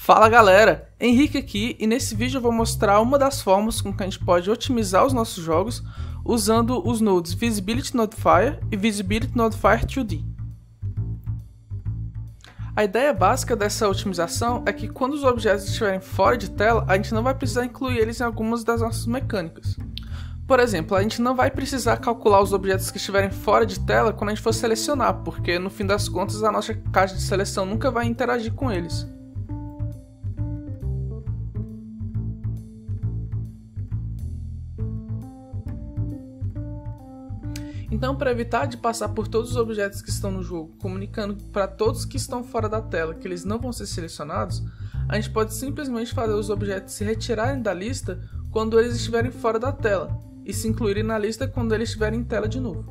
Fala galera, Henrique aqui e nesse vídeo eu vou mostrar uma das formas com que a gente pode otimizar os nossos jogos usando os nodes Visibility Notifier e Visibility Notifier 2D. A ideia básica dessa otimização é que quando os objetos estiverem fora de tela, a gente não vai precisar incluir eles em algumas das nossas mecânicas. Por exemplo, a gente não vai precisar calcular os objetos que estiverem fora de tela quando a gente for selecionar, porque no fim das contas a nossa caixa de seleção nunca vai interagir com eles. Então, para evitar de passar por todos os objetos que estão no jogo, comunicando para todos que estão fora da tela que eles não vão ser selecionados, a gente pode simplesmente fazer os objetos se retirarem da lista quando eles estiverem fora da tela, e se incluírem na lista quando eles estiverem em tela de novo.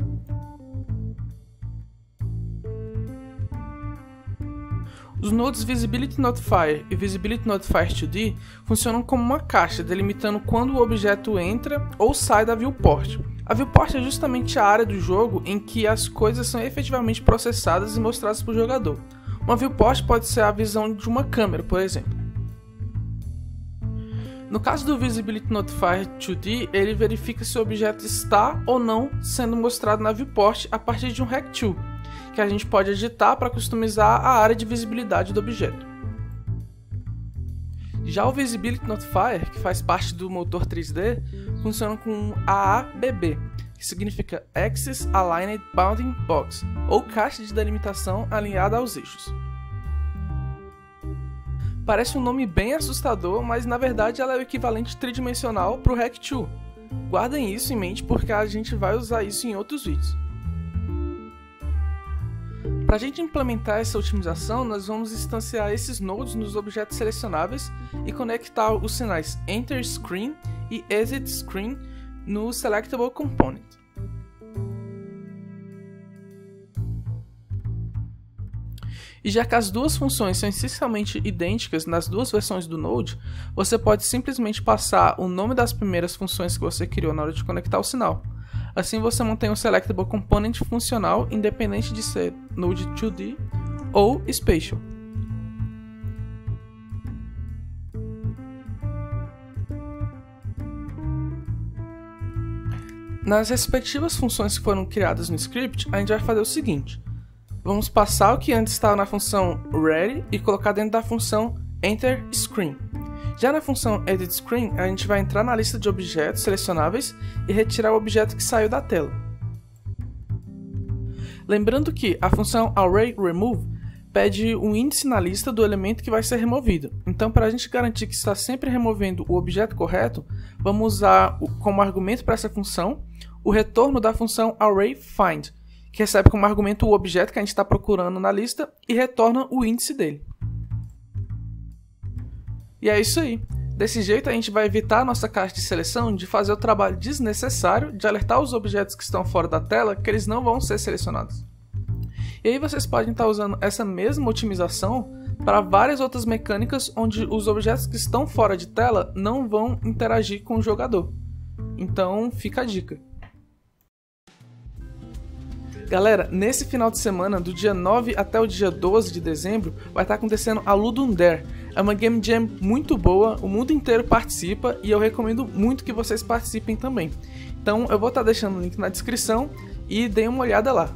Os nodes Visibility Notifier e Visibility Notifier 2D funcionam como uma caixa, delimitando quando o objeto entra ou sai da viewport. A viewport é justamente a área do jogo em que as coisas são efetivamente processadas e mostradas para o jogador. Uma viewport pode ser a visão de uma câmera, por exemplo. No caso do Visibility Notifier 2D, ele verifica se o objeto está ou não sendo mostrado na viewport a partir de um Rect2, que a gente pode editar para customizar a área de visibilidade do objeto. Já o Visibility Notifier, que faz parte do motor 3D, funciona com um AABB, que significa Axis Aligned Bounding Box, ou caixa de delimitação alinhada aos eixos. Parece um nome bem assustador, mas na verdade ela é o equivalente tridimensional para o Rect2. Guardem isso em mente porque a gente vai usar isso em outros vídeos. Para a gente implementar essa otimização, nós vamos instanciar esses nodes nos objetos selecionáveis e conectar os sinais Enter Screen e Exit Screen no Selectable Component. E já que as duas funções são essencialmente idênticas nas duas versões do Node, você pode simplesmente passar o nome das primeiras funções que você criou na hora de conectar o sinal. Assim você mantém o Selectable Component funcional independente de ser Node 2D ou Spatial. Nas respectivas funções que foram criadas no script, a gente vai fazer o seguinte. Vamos passar o que antes estava na função Ready e colocar dentro da função Enter Screen. Já na função Edit Screen, a gente vai entrar na lista de objetos selecionáveis e retirar o objeto que saiu da tela. Lembrando que a função ArrayRemove pede um índice na lista do elemento que vai ser removido. Então, para a gente garantir que está sempre removendo o objeto correto, vamos usar como argumento para essa função o retorno da função ArrayFind, que recebe como argumento o objeto que a gente está procurando na lista e retorna o índice dele. E é isso aí. Desse jeito a gente vai evitar a nossa caixa de seleção de fazer o trabalho desnecessário de alertar os objetos que estão fora da tela que eles não vão ser selecionados. E aí vocês podem estar usando essa mesma otimização para várias outras mecânicas onde os objetos que estão fora de tela não vão interagir com o jogador. Então fica a dica. Galera, nesse final de semana, do dia 9 até o dia 12 de dezembro, vai estar acontecendo a Ludum Dare. É uma Game Jam muito boa, o mundo inteiro participa e eu recomendo muito que vocês participem também. Então eu vou estar deixando o link na descrição e deem uma olhada lá.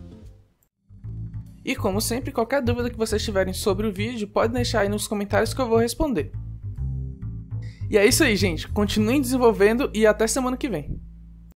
E como sempre, qualquer dúvida que vocês tiverem sobre o vídeo, pode deixar aí nos comentários que eu vou responder. E é isso aí, gente. Continuem desenvolvendo e até semana que vem.